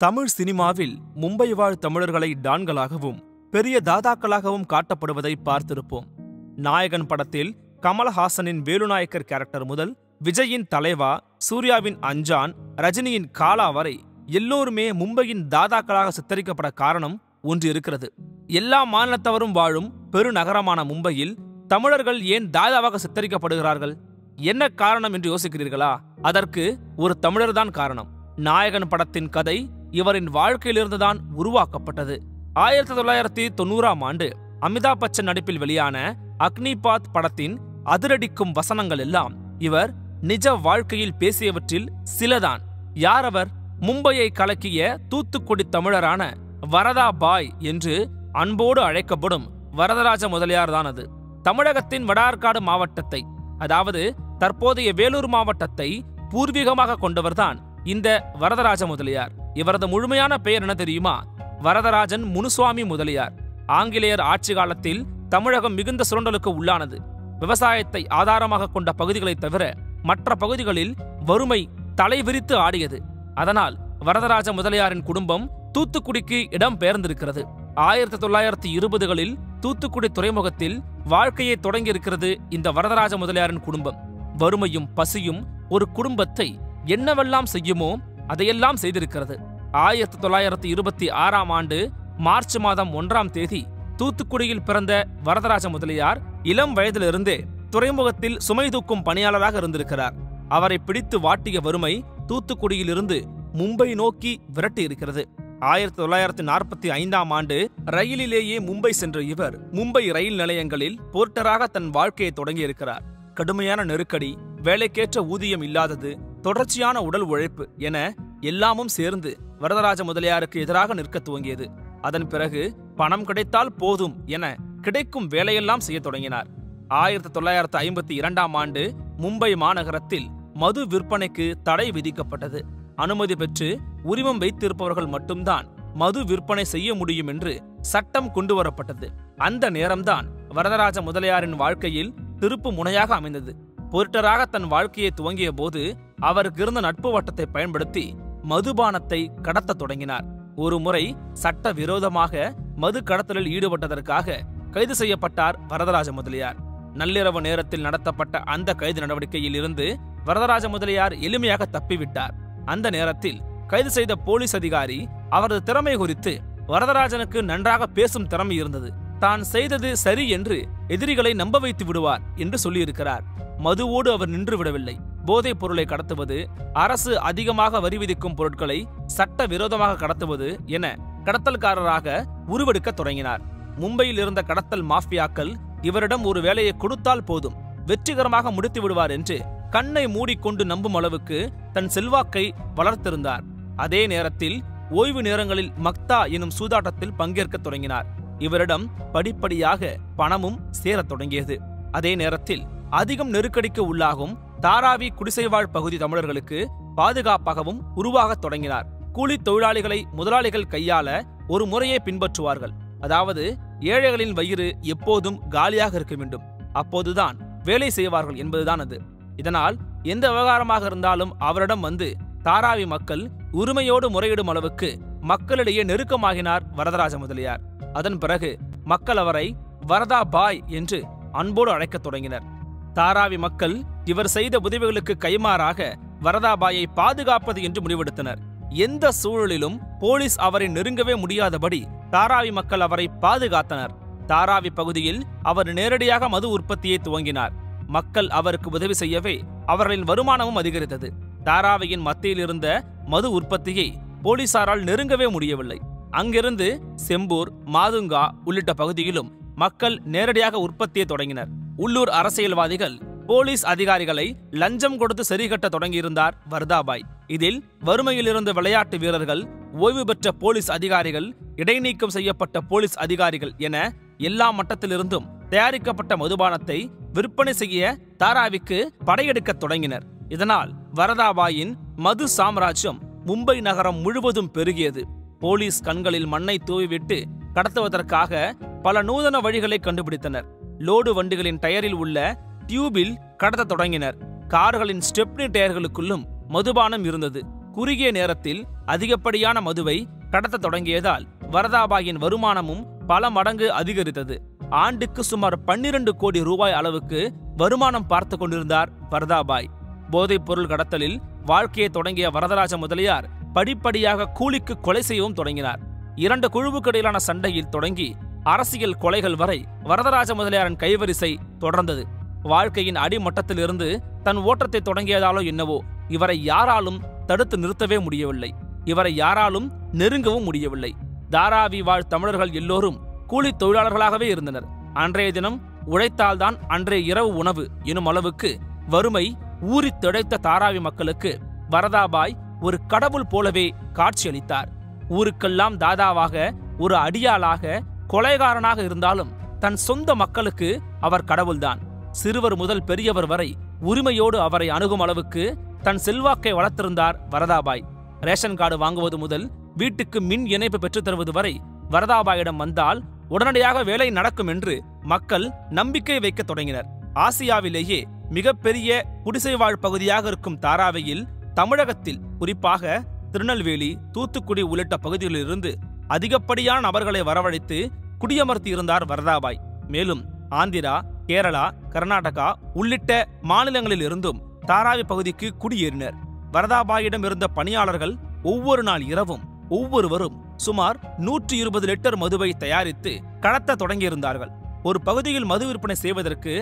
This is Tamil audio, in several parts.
தமிழ் சினிமாவில் மும்பை வாழ் தமிழர்களை டான்களாகவும் பெரிய தாதாக்களாகவும் காட்டப்படுவதை பார்த்திருப்போம். நாயகன் படத்தில் கமல்ஹாசனின் வேலுநாயக்கர் கேரக்டர் முதல் விஜயின் தலைவா, சூர்யாவின் அஞ்சான், ரஜினியின் காலா வரை எல்லோருமே மும்பையின் தாதாக்களாக சித்தரிக்கப்பட காரணம் ஒன்று இருக்கிறது. எல்லா மாநிலத்தவரும் வாழும் பெருநகரமான மும்பையில் தமிழர்கள் ஏன் தாதாவாக சித்தரிக்கப்படுகிறார்கள்? என்ன காரணம் என்று யோசிக்கிறீர்களா? அதற்கு ஒரு தமிழர்தான் காரணம். நாயகன் படத்தின் கதை இவரின் வாழ்க்கையிலிருந்துதான் உருவாக்கப்பட்டது. 1990ஆம் ஆண்டு அமிதாப் பச்சன் நடிப்பில் வெளியான அக்னிபாத் படத்தின் அதிரடிக்கும் வசனங்கள் எல்லாம் இவர் நிஜ வாழ்க்கையில் பேசியவற்றில் சிலதான். யார் அவர்? மும்பையை கலக்கிய தூத்துக்குடி தமிழரான வரதா பாய் என்று அன்போடு அழைக்கப்படும் வரதராஜ முதலியார் தான் அது. தமிழகத்தின் வடார்காடு மாவட்டத்தை, அதாவது தற்போதைய வேலூர் மாவட்டத்தை பூர்வீகமாக கொண்டவர்தான் இந்த வரதராஜ முதலியார். இவரது முழுமையான பெயர் என்ன தெரியுமா? வரதராஜன் முனுசுவாமி முதலியார். ஆங்கிலேயர் ஆட்சி காலத்தில் தமிழகம் மிகுந்த சுரண்டலுக்கு உள்ளானது. விவசாயத்தை ஆதாரமாக கொண்ட பகுதிகளை தவிர மற்ற பகுதிகளில் வறுமை தலைவிரித்து ஆடியது. அதனால் வரதராஜ முதலியாரின் குடும்பம் தூத்துக்குடிக்கு இடம் பெயர்ந்திருக்கிறது. 1920களில் தூத்துக்குடி துறைமுகத்தில் வாழ்க்கையை தொடங்கியிருக்கிறது இந்த வரதராஜ முதலியாரின் குடும்பம். வறுமையும் பசியும் ஒரு குடும்பத்தை என்னவெல்லாம் செய்யுமோ அதையெல்லாம் செய்திருக்கிறது. 1926ஆம் ஆண்டு மார்ச் மாதம் 1ஆம் தேதி தூத்துக்குடியில் பிறந்த வரதராஜ முதலியார் இளம் வயதிலிருந்தே துறைமுகத்தில் சுமை தூக்கும் பணியாளராக இருந்திருக்கிறார். அவரை பிடித்து வாட்டிய வறுமை தூத்துக்குடியிலிருந்து மும்பை நோக்கி விரட்டி இருக்கிறது. 1945ஆம் ஆண்டு ரயிலிலேயே மும்பை சென்ற இவர் மும்பை ரயில் நிலையங்களில் போர்ட்டராக தன் வாழ்க்கையை தொடங்கியிருக்கிறார். கடுமையான நெருக்கடி, வேலைக்கேற்ற ஊதியம் இல்லாதது, தொடர்ச்சியான உடல் உழைப்பு என எல்லாமும் சேர்ந்து வரதராஜ முதலியாருக்கு எதிராக நிற்க துவங்கியது. அதன் பிறகு பணம் கிடைத்தால் போதும் என கிடைக்கும் வேலையெல்லாம் செய்ய தொடங்கினார். 1952ஆம் ஆண்டு மும்பை மாநகரத்தில் மது விற்பனைக்கு தடை விதிக்கப்பட்டது. அனுமதி பெற்று உரிமம் வைத்திருப்பவர்கள் மட்டும்தான் மது விற்பனை செய்ய முடியும் என்று சட்டம் கொண்டு வரப்பட்டது. அந்த நேரம்தான் வரதராஜ முதலியாரின் வாழ்க்கையில் திருப்பு முனையாக அமைந்தது. பொருட்டராக தன் வாழ்க்கையை துவங்கிய போது அவருக்கு இருந்த நட்பு வட்டத்தை பயன்படுத்தி மதுபானத்தை கடத்த தொடங்கினார். ஒரு முறை சட்ட விரோதமாக மது கடத்தலில் ஈடுபட்டதற்காக கைது செய்யப்பட்டார் வரதராஜ முதலியார். நள்ளிரவு நேரத்தில் நடத்தப்பட்ட அந்த கைது நடவடிக்கையில் இருந்து வரதராஜ முதலியார் எளிமையாக தப்பிவிட்டார். அந்த நேரத்தில் கைது செய்த போலீஸ் அதிகாரி அவரது திறமை குறித்து வரதராஜனுக்கு நன்றாக பேசும் திறமை இருந்தது. தான் செய்தது சரி என்று எதிரிகளை நம்ப வைத்து விடுவார் என்று சொல்லியிருக்கிறார். மதுவோடு அவர் நின்று விடவில்லை. போதைப் பொருளை கடத்துவது, அரசு அதிகமாக வரி விதிக்கும் பொருட்களை சட்ட விரோதமாக கடத்துவது என கடத்தல்காரராக உருவெடுக்க தொடங்கினார். மும்பையில் இருந்த கடத்தல் மாஃபியாக்கள் இவரிடம் ஒரு வேலையை கொடுத்தால் போதும், வெற்றிகரமாக முடித்து விடுவார் என்று கண்ணை மூடிக்கொண்டு நம்பும் அளவுக்கு தன் செல்வாக்கை வளர்த்திருந்தார். அதே நேரத்தில் ஓய்வு நேரங்களில் மக்தா எனும் சூதாட்டத்தில் பங்கேற்க தொடங்கினார். இவரிடம் படிப்படியாக பணமும் சேரத் தொடங்கியது. அதே நேரத்தில் அதிகம் நெருக்கடிக்கு உள்ளாகும் தாராவி குடிசைவாழ் பகுதி தமிழர்களுக்கு பாதுகாப்பாகவும் உருவாகத் தொடங்கினார். கூலி தொழிலாளிகளை முதலாளிகள் கையாள ஒரு முறையை பின்பற்றுவார்கள். அதாவது ஏழைகளின் வயிறு எப்போதும் காலியாக இருக்க வேண்டும், அப்போதுதான் வேலை செய்வார்கள் என்பதுதான் அது. இதனால் எந்த விவகாரமாக இருந்தாலும் அவரிடம் வந்து தாராவி மக்கள் உரிமையோடு முறையிடும் அளவுக்கு மக்களிடையே நெருக்கமாகினார் வரதராஜ முதலியார். அதன் பிறகு மக்கள் அவரை வரதா பாய் என்று அன்போடு அழைக்கத் தொடங்கினர். தாராவி மக்கள் இவர் செய்த உதவிகளுக்கு கைமாறாக வரதாபாயை பாதுகாப்பது என்று முடிவெடுத்தனர். எந்த சூழலிலும் போலீஸ் அவரை நெருங்கவே முடியாதபடி தாராவி மக்கள் அவரை பாதுகாத்தனர். தாராவி பகுதியில் அவர் நேரடியாக மது உற்பத்தியை துவங்கினார். மக்கள் அவருக்கு உதவி செய்யவே அவர்களின் வருமானமும் அதிகரித்தது. தாராவியின் மத்தியில் இருந்த மது உற்பத்தியை போலீசாரால் நெருங்கவே முடியவில்லை. அங்கிருந்து செம்பூர், மாதுங்கா உள்ளிட்ட பகுதியிலும் மக்கள் நேரடியாக உற்பத்தியை தொடங்கினர். உள்ளூர் அரசியல்வாதிகள் போலீஸ் அதிகாரிகளை லஞ்சம் கொடுத்து சரிகட்ட தொடங்கியிருந்தார் வரதாபாய். இதில் வறுமையிலிருந்து விளையாட்டு வீரர்கள், ஓய்வு பெற்ற போலீஸ் அதிகாரிகள், இடைநீக்கம் செய்யப்பட்ட போலீஸ் அதிகாரிகள் என எல்லா மட்டத்திலிருந்தும் தயாரிக்கப்பட்ட மதுபானத்தை விற்பனை செய்ய தாராவிக்கு படையெடுக்க தொடங்கினர். இதனால் வரதாபாயின் மது சாம்ராஜ்யம் மும்பை நகரம் முழுவதும் பெருகியது. போலீஸ் கண்களில் மண்ணை தூவிவிட்டு கடத்துவதற்காக பல நூதன வழிகளை கண்டுபிடித்தனர். லோடு வண்டிகளின் டயரில் உள்ள டியூபில் கடத்த தொடங்கினர். கார்களின் ஸ்டெப்னி டயர்களுக்குள்ளும் மதுபானம் இருந்தது. குறுகிய நேரத்தில் அதிகப்படியான மதுவை கடத்த தொடங்கியதால் வரதாபாயின் வருமானமும் பல மடங்கு அதிகரித்தது. ஆண்டுக்கு சுமார் 12 கோடி ரூபாய் அளவுக்கு வருமானம் பார்த்து கொண்டிருந்தார் வரதாபாய். போதைப் பொருள் கடத்தலில் வாழ்க்கையை தொடங்கிய வரதராஜ முதலியார் படிப்படியாக கூலிக்கு கொலை செய்யவும் தொடங்கினார். 2 குழுவுக்கு இடையிலான சண்டையில் தொடங்கி அரசியல் கொலைகள் வரை வரதராஜ முதலியாரின் கைவரிசை தொடர்ந்தது. வாழ்க்கையின் அடிமட்டத்திலிருந்து தன் ஓட்டத்தை தொடங்கியதாலோ என்னவோ இவரை யாராலும் தடுத்து நிறுத்தவே முடியவில்லை. இவரை யாராலும் நெருங்கவும் முடியவில்லை. தாராவி வாழ் தமிழர்கள் எல்லோரும் கூலி தொழிலாளர்களாகவே இருந்தனர். அன்றைய தினம் உழைத்தால்தான் அன்றைய இரவு உணவு எனும் அளவுக்கு வறுமை ஊறி திளைத்த தாராவி மக்களுக்கு வரதாபாய் ஒரு கடவுள் போலவே காட்சியளித்தார். ஊருக்கெல்லாம் தாதாவாக, ஒரு அடியாளாக, கொலைகாரனாக இருந்தாலும் தன் சொந்த மக்களுக்கு அவர் கடவுள்தான். சிறுவர் முதல் பெரியவர் வரை உரிமையோடு அவரை அணுகும் அளவுக்கு தன் செல்வாக்கை வளர்த்திருந்தார் வரதாபாய். ரேஷன் கார்டு வாங்குவது முதல் வீட்டுக்கு மின் இணைப்பு பெற்றுத் தருவது வரை வரதாபாயிடம் வந்தால் உடனடியாக வேலை நடக்கும் என்று மக்கள் நம்பிக்கை வைக்க தொடங்கினர். ஆசியாவிலேயே மிகப்பெரிய குடிசைவாழ் பகுதியாக இருக்கும் தாராவியில் தமிழகத்தில் குறிப்பாக திருநெல்வேலி, தூத்துக்குடி உள்ளிட்ட பகுதிகளிலிருந்து அதிகப்படியான நபர்களை வரவழைத்து குடியமர்த்தி இருந்தார் வரதாபாய். மேலும் ஆந்திரா, கேரளா, கர்நாடகா உள்ளிட்ட மாநிலங்களில் இருந்தும் தாராவி பகுதிக்கு குடியேறினர். வரதாபாயிடம் இருந்த பணியாளர்கள் ஒவ்வொரு நாள் இரவும் ஒவ்வொருவரும் சுமார் 120 லிட்டர் மதுவை தயாரித்து கடத்த தொடங்கியிருந்தார்கள். ஒரு பகுதியில் மது விற்பனை செய்வதற்கு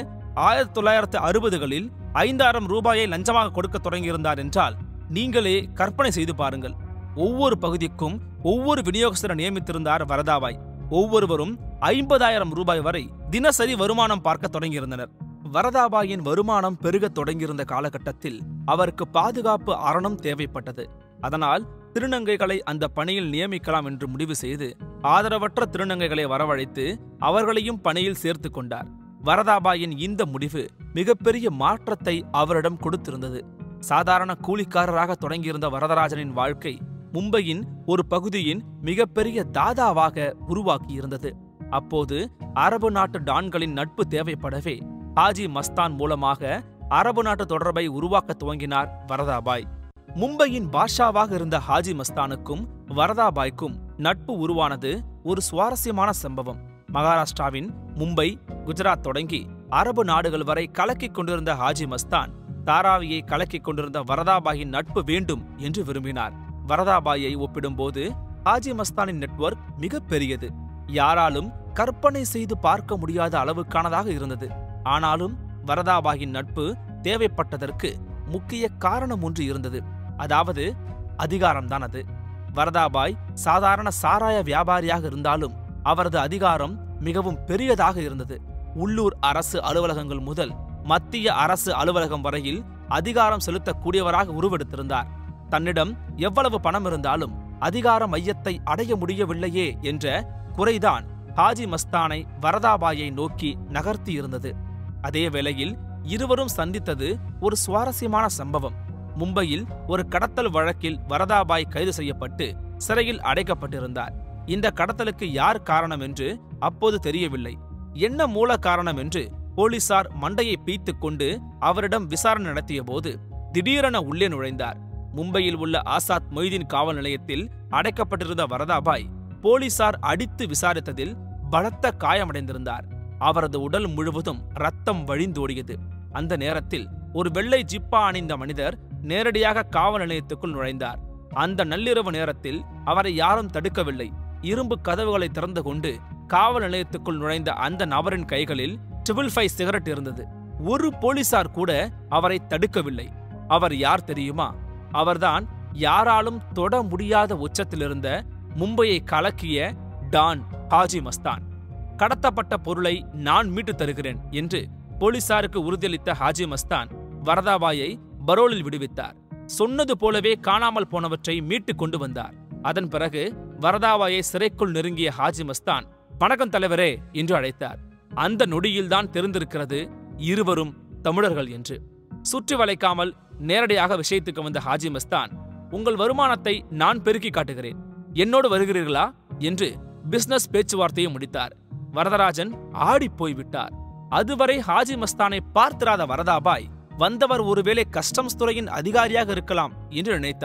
1960களில் 5000 ரூபாயை லஞ்சமாக கொடுக்க தொடங்கியிருந்தார் என்றால் நீங்களே கற்பனை செய்து பாருங்கள். ஒவ்வொரு பகுதிக்கும் ஒவ்வொரு விநியோகஸ்தரை நியமித்திருந்தார் வரதாபாய். ஒவ்வொருவரும் 50,000 ரூபாய் வரை தினசரி வருமானம் பார்க்க தொடங்கியிருந்தனர். வரதாபாயின் வருமானம் பெருக தொடங்கியிருந்த காலகட்டத்தில் அவருக்கு பாதுகாப்பு அரணம் தேவைப்பட்டது. அதனால் திருநங்கைகளை அந்த பணியில் நியமிக்கலாம் என்று முடிவு செய்து ஆதரவற்ற திருநங்கைகளை வரவழைத்து அவர்களையும் பணியில் சேர்த்து கொண்டார். வரதாபாயின் இந்த முடிவு மிகப்பெரிய மாற்றத்தை அவரிடம் கொடுத்திருந்தது. சாதாரண கூலிக்காரராக தொடங்கியிருந்த வரதராஜனின் வாழ்க்கை மும்பையின் ஒரு பகுதியின் மிகப்பெரிய தாதாவாக உருவாக்கியிருந்தது. அப்போது அரபு நாட்டு டான்களின் நட்பு தேவைப்படவே ஹாஜி மஸ்தான் மூலமாக அரபு நாட்டு தொடர்பை உருவாக்க துவங்கினார் வரதாபாய். மும்பையின் பாஷாவாக இருந்த ஹாஜி மஸ்தானுக்கும் வரதாபாய்க்கும் நட்பு உருவானது ஒரு சுவாரஸ்யமான சம்பவம். மகாராஷ்டிராவின் மும்பை, குஜராத் தொடங்கி அரபு நாடுகள் வரை கலக்கிக் கொண்டிருந்த ஹாஜி மஸ்தான் தாராவியை கலக்கிக் கொண்டிருந்த வரதாபாயின் நட்பு வேண்டும் என்று விரும்பினார். வரதாபாயை ஒப்பிடும்போது ஹாஜி மஸ்தானின் நெட்வொர்க் மிக பெரியது. யாராலும் கற்பனை செய்து பார்க்க முடியாத அளவுக்கானதாக இருந்தது. ஆனாலும் வரதாபாயின் நட்பு தேவைப்பட்டதற்கு முக்கிய காரணம் ஒன்று இருந்தது. அதாவது அதிகாரம்தான் அது. வரதாபாய் சாதாரண சாராய வியாபாரியாக இருந்தாலும் அவரது அதிகாரம் மிகவும் பெரியதாக இருந்தது. உள்ளூர் அரசு அலுவலகங்கள் முதல் மத்திய அரசு அலுவலகம் வரையில் அதிகாரம் செலுத்தக்கூடியவராக உருவெடுத்திருந்தார். தன்னிடம் எவ்வளவு பணம் இருந்தாலும் அதிகார மையத்தை அடைய முடியவில்லையே என்ற குறைதான் ஹாஜி மஸ்தானை வரதாபாயை நோக்கி நகர்த்தியிருந்தது. அதே வேளையில் இருவரும் சந்தித்தது ஒரு சுவாரஸ்யமான சம்பவம். மும்பையில் ஒரு கடத்தல் வழக்கில் வரதாபாய் கைது செய்யப்பட்டு சிறையில் அடைக்கப்பட்டிருந்தார். இந்த கடத்தலுக்கு யார் காரணம் என்று அப்போது தெரியவில்லை. என்ன மூல காரணம் என்று போலீசார் மண்டையை பீய்த்துக் கொண்டு அவரிடம் விசாரணை நடத்திய போது திடீரென உள்ளே நுழைந்தார். மும்பையில் உள்ள ஆசாத் மொய்தீன் காவல் நிலையத்தில் அடைக்கப்பட்டிருந்த வரதாபாய் போலீசார் அடித்து விசாரித்ததில் பலத்த காயமடைந்திருந்தார். அவரது உடல் முழுவதும் ரத்தம் வழிந்தோடியது. அந்த நேரத்தில் ஒரு வெள்ளை ஜிப்பா அணிந்த மனிதர் நேரடியாக காவல் நிலையத்துக்குள் நுழைந்தார். அந்த நள்ளிரவு நேரத்தில் அவரை யாரும் தடுக்கவில்லை. இரும்பு கதவுகளை திறந்து கொண்டு காவல் நிலையத்துக்குள் நுழைந்த அந்த நபரின் கைகளில் 555 சிகரெட் இருந்தது. ஒரு போலீசார் கூட அவரை தடுக்கவில்லை. அவர் யார் தெரியுமா? அவர்தான் யாராலும் தொட முடியாத உச்சத்திலிருந்த மும்பையை கலக்கிய டான் ஹாஜி மஸ்தான். கடத்தப்பட்ட பொருளை நான் மீட்டு தருகிறேன் என்று போலீசாருக்கு உறுதியளித்த ஹாஜி மஸ்தான் வரதாபாயை பரோலில் விடுவித்தார். சொன்னது போலவே காணாமல் போனவற்றை மீட்டு கொண்டு வந்தார். அதன் பிறகு வரதாபாயை சிறைக்குள் நெருங்கிய ஹாஜி மஸ்தான் வணக்கம் தலைவரே என்று அழைத்தார். அந்த நொடியில்தான் தெரிந்திருக்கிறது இருவரும் தமிழர்கள் என்று. சுற்றி வளைக்காமல் நேரடியாக விஷயத்துக்கு வந்த ஹாஜி மஸ்தான், உங்கள் வருமானத்தை நான் பெருக்கி காட்டுகிறேன், என்னோடு வருகிறீர்களா என்று பிசினஸ் பேச்சுவார்த்தையை முடித்தார். வரதராஜன் ஆடி போய்விட்டார். அதுவரை ஹாஜி மஸ்தானை பார்த்திராத வரதாபாய் வந்தவர் ஒருவேளை கஸ்டம்ஸ் துறையின் அதிகாரியாக இருக்கலாம் என்று நினைத்தார்.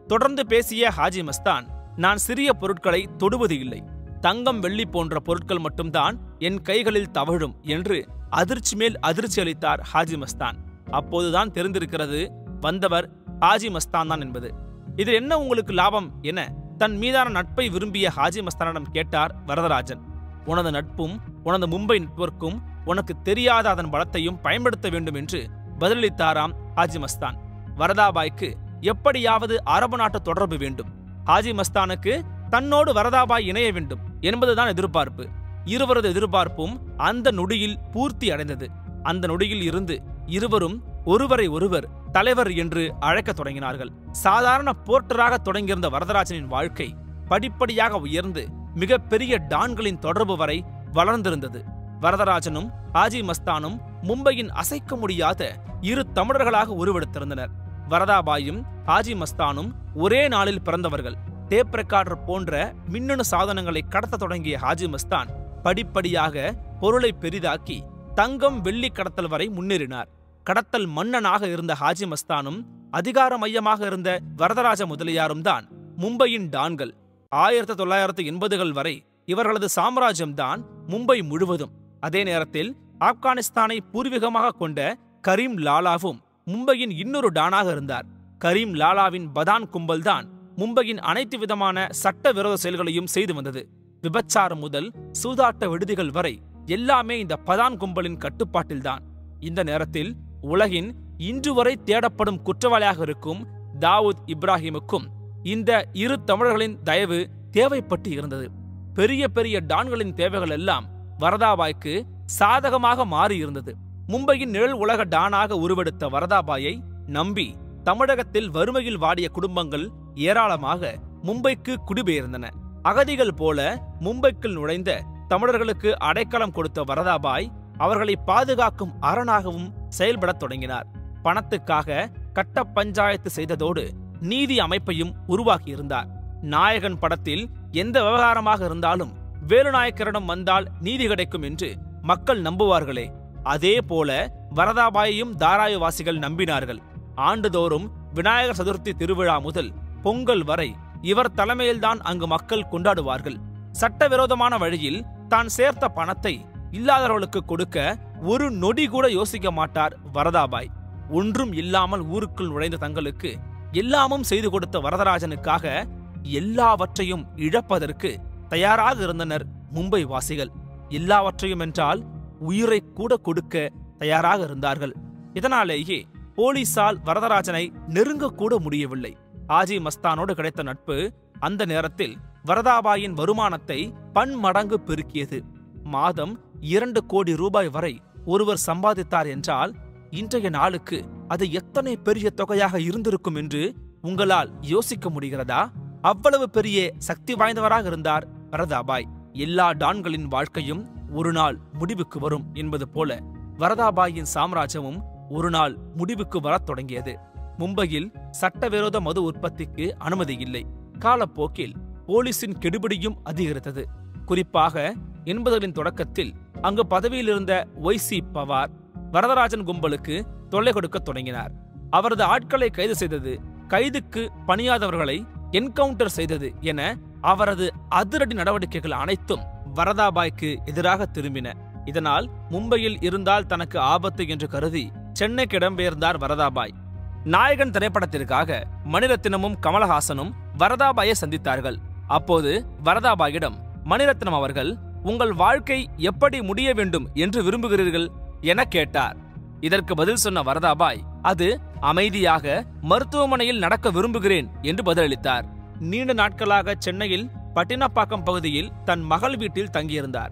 தொடர்ந்து பேசிய ஹாஜி மஸ்தான், நான் சிறிய பொருட்களை தொடுவது இல்லை, தங்கம் வெள்ளி போன்ற பொருட்கள் மட்டும்தான் என் கைகளில் தவழும் என்று அதிர்ச்சி மேல் அதிர்ச்சி அளித்தார் ஹாஜி மஸ்தான். அப்போதுதான் தெரிந்திருக்கிறது வந்தவர் ஹாஜி மஸ்தான் தான் என்பது. இதில் என்ன உங்களுக்கு லாபம் என தன் மீதான நட்பை விரும்பிய ஹாஜி மஸ்தானிடம் கேட்டார் வரதராஜன். உனது நட்பும் உனது மும்பை நெட்வொர்க்கும் உனக்கு தெரியாத அதன் பலத்தையும் பயன்படுத்த வேண்டும் என்று பதிலளித்தாராம் ஹாஜி மஸ்தான். வரதாபாய்க்கு எப்படியாவது அரபு நாட்டு தொடர்பு வேண்டும், ஹாஜி மஸ்தானுக்கு தன்னோடு வரதாபாய் இணைய வேண்டும் என்பதுதான் எதிர்பார்ப்பு. இருவரது எதிர்பார்ப்பும் அந்த நொடியில் பூர்த்தி அடைந்தது. அந்த நொடியில் இருந்து இருவரும் ஒருவரை ஒருவர் தலைவர் என்று அழைக்கத் தொடங்கினார்கள். சாதாரண போர்ட்டராக தொடங்கியிருந்த வரதராஜனின் வாழ்க்கை படிப்படியாக உயர்ந்து மிகப்பெரிய டான்களின் தொடர்பு வரை வளர்ந்திருந்தது. வரதராஜனும் ஹாஜி மஸ்தானும் மும்பையின் அசைக்க முடியாத இரு தமிழர்களாக உருவெடுத்திருந்தனர். வரதாபாயும் ஹாஜி மஸ்தானும் ஒரே நாளில் பிறந்தவர்கள். டேப் ரெக்கார்டர் போன்ற மின்னணு சாதனங்களை கடத்த தொடங்கிய ஹாஜி மஸ்தான் படிப்படியாக பொருளை பெரிதாக்கி தங்கம் வெள்ளி கடத்தல் வரை முன்னேறினார். கடத்தல் மன்னனாக இருந்த ஹாஜி மஸ்தானும் அதிகார மையமாக இருந்த வரதராஜ முதலியாரும் தான் மும்பையின் டான்கள். 1980கள் வரை இவர்களது சாம்ராஜ்யம்தான் மும்பை முழுவதும். அதே நேரத்தில் ஆப்கானிஸ்தானை பூர்வீகமாக கொண்ட கரீம் லாலாவும் மும்பையின் இன்னொரு டானாக இருந்தார். கரீம் லாலாவின் பதான் கும்பல் தான் மும்பையின் அனைத்து விதமான சட்டவிரோத செயல்களையும் செய்து வந்தது. விபச்சாரம் முதல் சூதாட்ட விடுதிகள் வரை எல்லாமே இந்த பதான் கும்பலின் கட்டுப்பாட்டில்தான். இந்த நேரத்தில் உலகின் இன்று வரை தேடப்படும் குற்றவாளியாக இருக்கும் தாவூத் இப்ராஹிமுக்கும் இந்த இரு தமிழர்களின் தயவு தேவைப்பட்டு இருந்தது. பெரிய பெரிய டான்களின் தேவைகள் எல்லாம் வரதாபாய்க்கு சாதகமாக மாறியிருந்தது. மும்பையின் நிழல் உலக டானாக உருவெடுத்த வரதாபாயை நம்பி தமிழகத்தில் வறுமையில் வாடிய குடும்பங்கள் ஏராளமாக மும்பைக்கு குடிபெயர்ந்தன. அகதிகள் போல மும்பைக்குள் நுழைந்த தமிழர்களுக்கு அடைக்கலம் கொடுத்த வரதாபாய் அவர்களை பாதுகாக்கும் அரணாகவும் செயல்படத் தொடங்கினார். பணத்துக்காக கட்ட பஞ்சாயத்து செய்ததோடு நீதி அமைப்பையும் உருவாக்கியிருந்தார். நாயகன் படத்தில் எந்த விவகாரமாக இருந்தாலும் வேலுநாயக்கரிடம் வந்தால் நீதி கிடைக்கும் என்று மக்கள் நம்புவார்களே, அதே போல வரதாபாயையும் தாராயவாசிகள் நம்பினார்கள். ஆண்டுதோறும் விநாயகர் சதுர்த்தி திருவிழா முதல் பொங்கல் வரை இவர் தலைமையில்தான் அங்கு மக்கள் கொண்டாடுவார்கள். சட்டவிரோதமான வழியில் தான் சேர்த்த பணத்தை இல்லாதவர்களுக்கு கொடுக்க ஒரு நொடி கூட யோசிக்க மாட்டார் வரதாபாய். ஒன்றும் இல்லாமல் ஊருக்குள் நுழைந்த தங்களுக்கு எல்லாமும் செய்து கொடுத்த வரதராஜனுக்காக எல்லாவற்றையும் இழப்பதற்கு தயாராக இருந்தனர் மும்பை வாசிகள். எல்லாவற்றையும் என்றால் உயிரை கூட கொடுக்க தயாராக இருந்தார்கள். இதனாலேயே போலீசால் வரதராஜனை நெருங்கக்கூட முடியவில்லை. ஹாஜி மஸ்தானோடு கிடைத்த நட்பு அந்த நேரத்தில் வரதாபாயின் வருமானத்தை பன்மடங்கு பெருக்கியது. மாதம் 2 கோடி ரூபாய் வரை ஒருவர் சம்பாதித்தார் என்றால் இன்றைய நாளுக்கு அது எத்தனை பெரிய தொகையாக இருந்திருக்கும் என்று உங்களால் யோசிக்க முடிகிறதா? அவ்வளவு பெரிய சக்தி வாய்ந்தவராக இருந்தார் வரதாபாய். எல்லா டான்களின் வாழ்க்கையும் ஒரு நாள் முடிவுக்கு வரும் என்பது போல வரதாபாயின் சாம்ராஜ்யமும் ஒரு நாள் முடிவுக்கு வரத் தொடங்கியது. மும்பையில் சட்டவிரோத மது உற்பத்திக்கு அனுமதி இல்லை. காலப்போக்கில் போலீசின் கெடுபிடியும் அதிகரித்தது. குறிப்பாக 80களின் தொடக்கத்தில் அங்கு பதவியில் இருந்த ஒய்சி பவார் வரதராஜன் கும்பலுக்கு தொல்லை கொடுக்க தொடங்கினார். அவரது ஆட்களை கைது செய்தது, கைதுக்கு பணியாதவர்களை என்கவுண்டர் செய்தது என அவரது அதிரடி நடவடிக்கைகள் அனைத்தும் வரதாபாய்க்கு எதிராக திரும்பின. இதனால் மும்பையில் இருந்தால் தனக்கு ஆபத்து என்று கருதி சென்னைக்கு இடம்பெயர்ந்தார் வரதாபாய். நாயகன் திரைப்படத்திற்காக மணிரத்னமும் கமலஹாசனும் வரதாபாயை சந்தித்தார்கள். அப்போது வரதாபாயிடம் மணிரத்னம் அவர்கள், உங்கள் வாழ்க்கை எப்படி முடிய வேண்டும் என்று விரும்புகிறீர்கள் என கேட்டார். இதற்கு பதில் சொன்ன வரதாபாய், அது அமைதியாக மருத்துவமனையில் நடக்க விரும்புகிறேன் என்று பதிலளித்தார். நீண்ட நாட்களாக சென்னையில் பட்டினப்பாக்கம் பகுதியில் தன் மகள் வீட்டில் தங்கியிருந்தார்.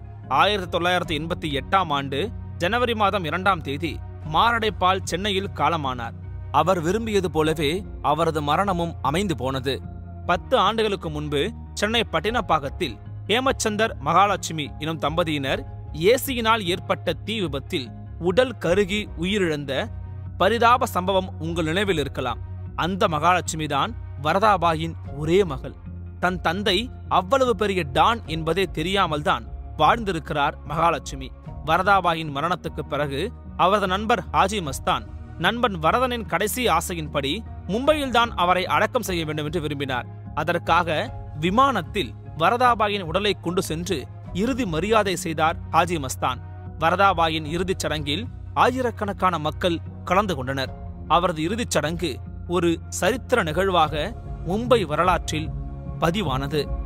1988ஆம் ஆண்டு ஜனவரி மாதம் 2ஆம் தேதி மாரடைப்பால் சென்னையில் காலமானார். அவர் விரும்பியது போலவே அவரது மரணமும் அமைந்து போனது. 10 ஆண்டுகளுக்கு முன்பு சென்னை பட்டினப்பாக்கத்தில் ஹேமச்சந்தர் மகாலட்சுமி எனும் தம்பதியினர் ஏசியினால் ஏற்பட்ட தீ விபத்தில் உடல் கருகி உயிரிழந்த பரிதாப சம்பவம் உங்கள் நினைவில் இருக்கலாம். அந்த மகாலட்சுமி தான் வரதாபாயின் ஒரே மகள். தன் தந்தை அவ்வளவு பெரிய டான் என்பதே தெரியாமல் தான் வாழ்ந்திருக்கிறார் மகாலட்சுமி. வரதாபாயின் மரணத்துக்கு பிறகு அவரது நண்பர் ஹாஜி மஸ்தான் நண்பன் வரதனின் கடைசி ஆசையின்படி மும்பையில்தான் அவரை அடக்கம் செய்ய வேண்டும் என்று விரும்பினார். அதற்காக விமானத்தில் வரதாபாயின் உடலை கொண்டு சென்று இறுதி மரியாதை செய்தார் ஹாஜி மஸ்தான். வரதாபாயின் இறுதிச் சடங்கில் ஆயிரக்கணக்கான மக்கள் கலந்து கொண்டனர். அவரது இறுதிச் சடங்கு ஒரு சரித்திர நிகழ்வாக மும்பை வரலாற்றில் பதிவானது.